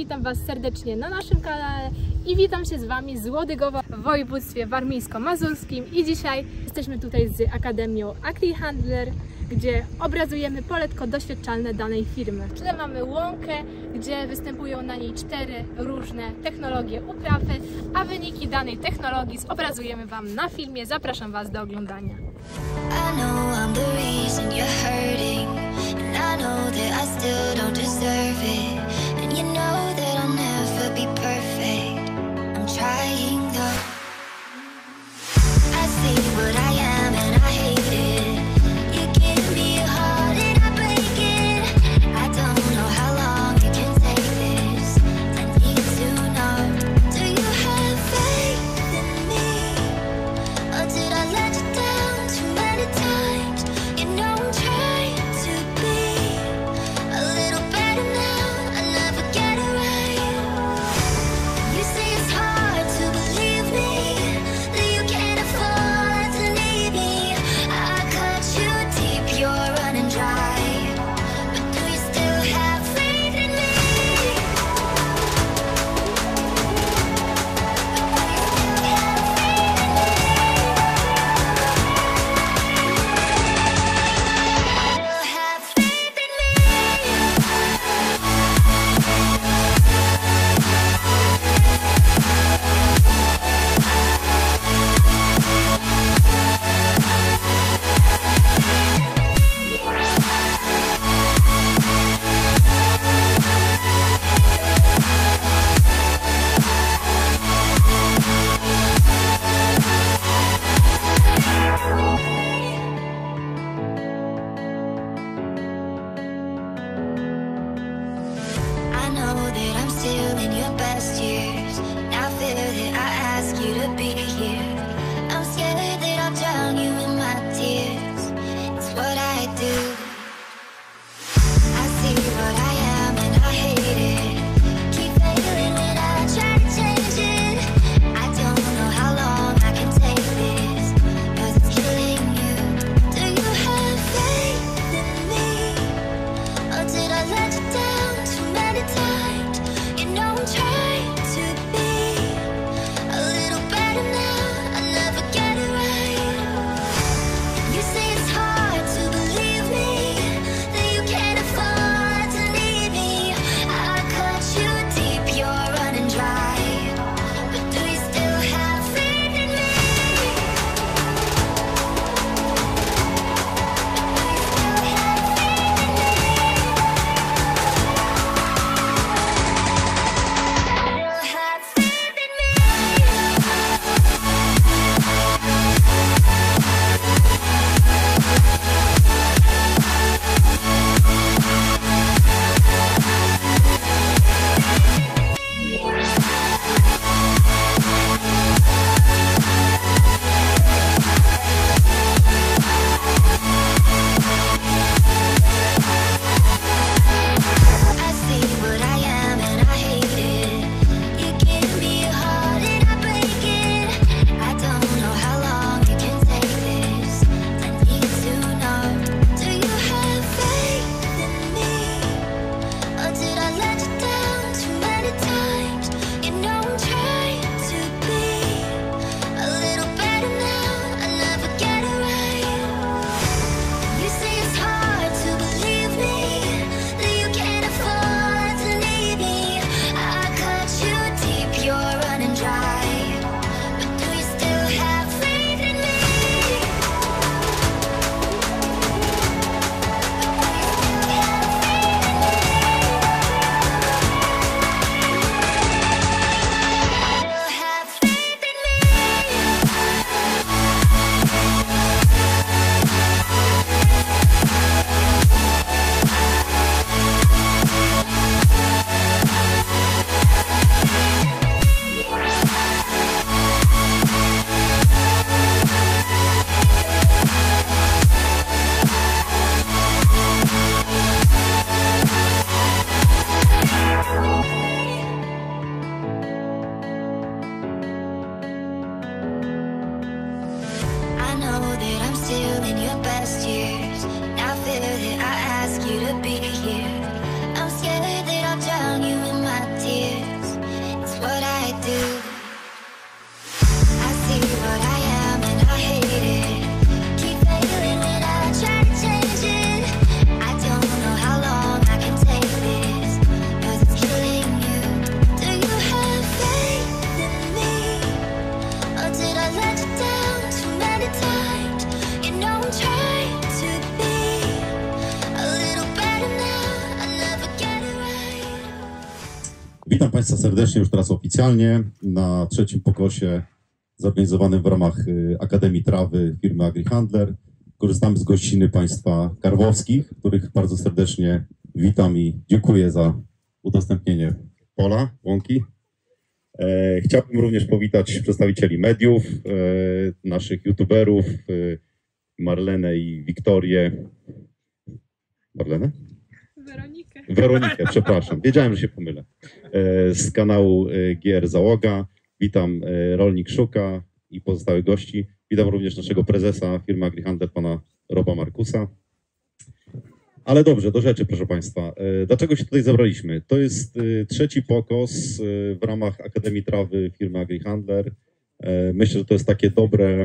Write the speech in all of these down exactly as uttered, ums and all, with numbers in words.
witam Was serdecznie na naszym kanale i witam się z Wami z Łodygowa w województwie warmińsko-mazurskim i dzisiaj jesteśmy tutaj z Akademią AgriHandler, gdzie obrazujemy poletko doświadczalne danej firmy. W tle mamy łąkę, gdzie występują na niej cztery różne technologie uprawy, a wyniki danej technologii zobrazujemy Wam na filmie. Zapraszam Was do oglądania. I know I'm the reason you're hurting, and I know that I still don't deserve it, and you know that I'll never be perfect. I'm trying though. I see what I am and I hate it. You give me a heart and I break it. I don't know how long you can take this. I need to know, do you have faith in me, or did I let you down too many times? You know I'm trying to be a little better now. I never get it right. You say it's hard to believe Witam Państwa serdecznie już teraz oficjalnie na trzecim pokosie zorganizowanym w ramach Akademii Trawy firmy AgriHandler. Korzystamy z gościny Państwa karwowskich, których bardzo serdecznie witam i dziękuję za udostępnienie pola, łąki. E, chciałbym również powitać przedstawicieli mediów, e, naszych youtuberów, e, Marlenę i Wiktorię. Marlenę? Weronikę. Weronikę, przepraszam. Wiedziałem, że się pomylę. E, z kanału e, G R Załoga. Witam e, Rolnik Szuka i pozostałych gości. Witam również naszego prezesa firmy AgriHandler, pana Roba Markusa. Ale dobrze, do rzeczy, proszę Państwa. Dlaczego się tutaj zebraliśmy? To jest trzeci pokos w ramach Akademii Trawy firmy AgriHandler. Myślę, że to jest takie dobre,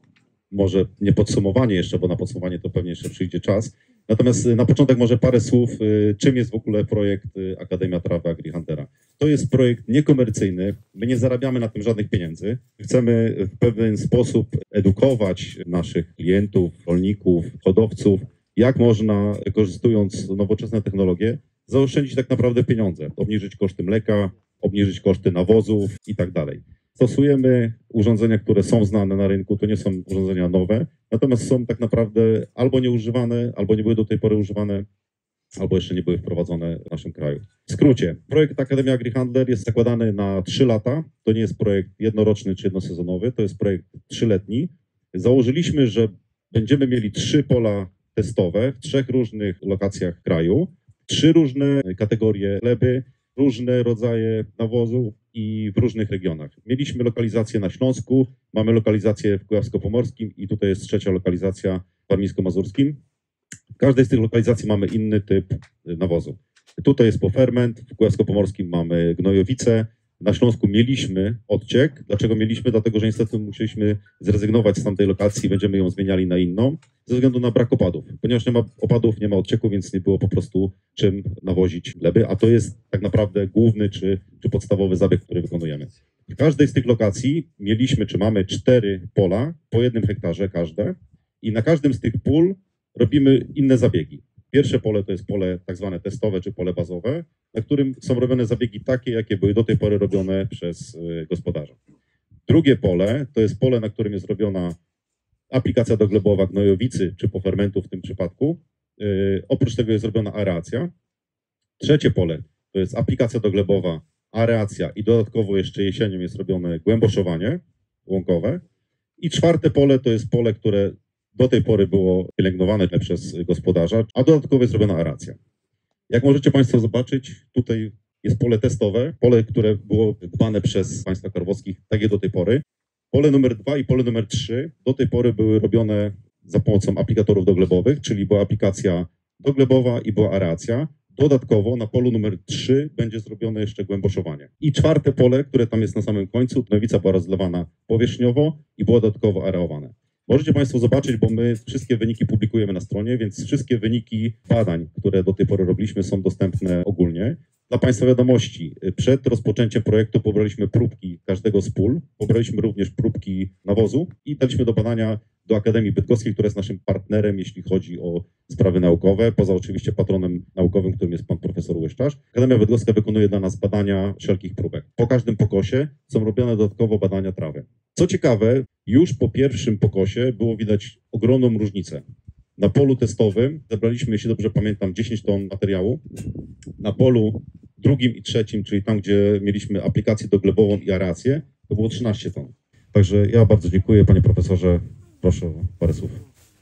może nie podsumowanie jeszcze, bo na podsumowanie to pewnie jeszcze przyjdzie czas. Natomiast na początek może parę słów, czym jest w ogóle projekt Akademia Trawy AgriHandlera. To jest projekt niekomercyjny, my nie zarabiamy na tym żadnych pieniędzy. Chcemy w pewien sposób edukować naszych klientów, rolników, hodowców, jak można, korzystując z nowoczesne technologie, zaoszczędzić tak naprawdę pieniądze, obniżyć koszty mleka, obniżyć koszty nawozów i tak dalej. Stosujemy urządzenia, które są znane na rynku, to nie są urządzenia nowe, natomiast są tak naprawdę albo nieużywane, albo nie były do tej pory używane, albo jeszcze nie były wprowadzone w naszym kraju. W skrócie, projekt Akademia AgriHandler jest zakładany na trzy lata. To nie jest projekt jednoroczny czy jednosezonowy, to jest projekt trzyletni. Założyliśmy, że będziemy mieli trzy pola testowe w trzech różnych lokacjach kraju, trzy różne kategorie gleby, różne rodzaje nawozów i w różnych regionach. Mieliśmy lokalizację na Śląsku, mamy lokalizację w Kujawsko-Pomorskim i tutaj jest trzecia lokalizacja w Warmińsko-Mazurskim. W każdej z tych lokalizacji mamy inny typ nawozu. Tutaj jest poferment, w Kujawsko-Pomorskim mamy gnojowice, na Śląsku mieliśmy odciek. Dlaczego mieliśmy? Dlatego, że niestety musieliśmy zrezygnować z tamtej lokacji i będziemy ją zmieniali na inną, ze względu na brak opadów. Ponieważ nie ma opadów, nie ma odcieku, więc nie było po prostu czym nawozić gleby, a to jest tak naprawdę główny czy, czy podstawowy zabieg, który wykonujemy. W każdej z tych lokacji mieliśmy, czy mamy cztery pola, po jednym hektarze każde i na każdym z tych pól robimy inne zabiegi. Pierwsze pole to jest pole tak zwane testowe, czy pole bazowe, na którym są robione zabiegi takie, jakie były do tej pory robione przez gospodarza. Drugie pole to jest pole, na którym jest robiona aplikacja doglebowa gnojowicy, czy pofermentu w tym przypadku. Yy, oprócz tego jest robiona aeracja. Trzecie pole to jest aplikacja doglebowa, aeracja i dodatkowo jeszcze jesienią jest robione głęboszowanie łąkowe. I czwarte pole to jest pole, które do tej pory było pielęgnowane przez gospodarza, a dodatkowo jest robiona aeracja. Jak możecie Państwo zobaczyć, tutaj jest pole testowe, pole, które było dbane przez państwa karwowskich, tak jak do tej pory. Pole numer dwa i pole numer trzy do tej pory były robione za pomocą aplikatorów doglebowych, czyli była aplikacja doglebowa i była aeracja. Dodatkowo na polu numer trzy będzie zrobione jeszcze głęboszowanie. I czwarte pole, które tam jest na samym końcu, gnojowica była rozlewana powierzchniowo i było dodatkowo aerowane. Możecie Państwo zobaczyć, bo my wszystkie wyniki publikujemy na stronie, więc wszystkie wyniki badań, które do tej pory robiliśmy, są dostępne ogólnie. Dla Państwa wiadomości, przed rozpoczęciem projektu pobraliśmy próbki każdego z pól, pobraliśmy również próbki nawozu i daliśmy do badania do Akademii Bydgoskiej, która jest naszym partnerem, jeśli chodzi o sprawy naukowe, poza oczywiście patronem naukowym, którym jest pan profesor Łyszczarz. Akademia Bydgoska wykonuje dla nas badania wszelkich próbek. Po każdym pokosie są robione dodatkowo badania trawy. Co ciekawe, już po pierwszym pokosie było widać ogromną różnicę. Na polu testowym zebraliśmy, jeśli dobrze pamiętam, dziesięć ton materiału. Na polu drugim i trzecim, czyli tam, gdzie mieliśmy aplikację doglebową i aerację, to było trzynaście ton. Także ja bardzo dziękuję, panie profesorze. Proszę o parę słów.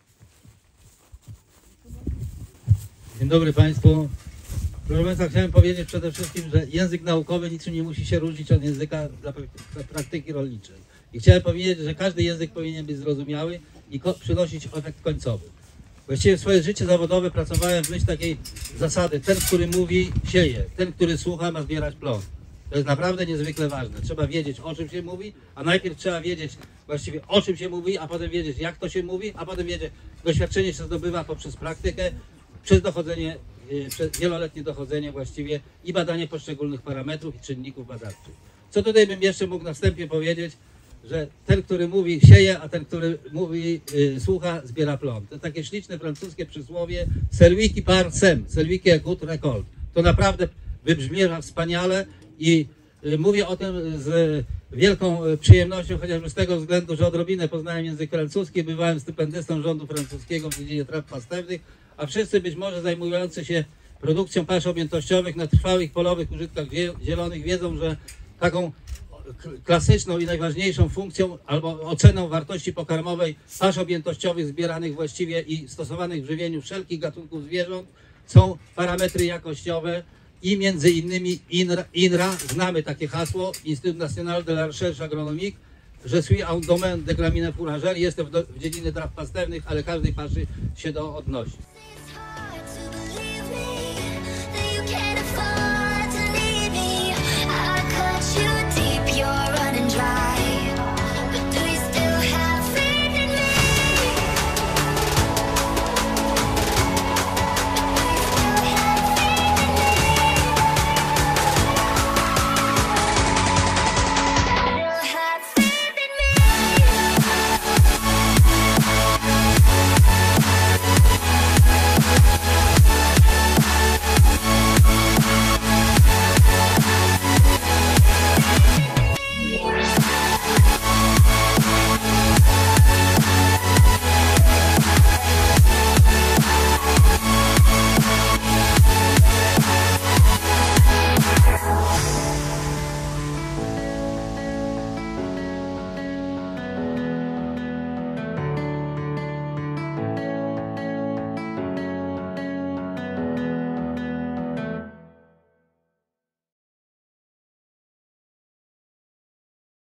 Dzień dobry Państwu. Proszę Państwa, chciałem powiedzieć przede wszystkim, że język naukowy niczym nie musi się różnić od języka dla praktyki rolniczej. I chciałem powiedzieć, że każdy język powinien być zrozumiały i przynosić efekt końcowy. Właściwie swoje życie zawodowe pracowałem w myśl takiej zasady: ten, który mówi, sieje, ten, który słucha, ma zbierać plon. To jest naprawdę niezwykle ważne. Trzeba wiedzieć, o czym się mówi, a najpierw trzeba wiedzieć właściwie, o czym się mówi, a potem wiedzieć, jak to się mówi, a potem wiedzieć, doświadczenie się zdobywa poprzez praktykę, przez dochodzenie, przez wieloletnie dochodzenie właściwie i badanie poszczególnych parametrów i czynników badawczych. Co tutaj bym jeszcze mógł na wstępie powiedzieć, że ten, który mówi, sieje, a ten, który mówi, yy, słucha, zbiera plon. To takie śliczne francuskie przysłowie celui qui parle sème, celui qui écoute récolte. To naprawdę wybrzmiewa wspaniale I y, mówię o tym z wielką y, przyjemnością, chociażby z tego względu, że odrobinę poznałem język francuski, bywałem stypendystą rządu francuskiego w dziedzinie traw pastewnych, a wszyscy być może zajmujący się produkcją pasz objętościowych na trwałych polowych użytkach zielonych wiedzą, że taką klasyczną i najważniejszą funkcją albo oceną wartości pokarmowej pasz objętościowych zbieranych właściwie i stosowanych w żywieniu wszelkich gatunków zwierząt są parametry jakościowe i między innymi INRA, INRA znamy takie hasło, Instytut National de la Recherche Agronomique, Je suis en domaine de gramine fourragère, jestem w, do, w dziedzinie traw pastewnych, ale każdej paszy się do odnosi.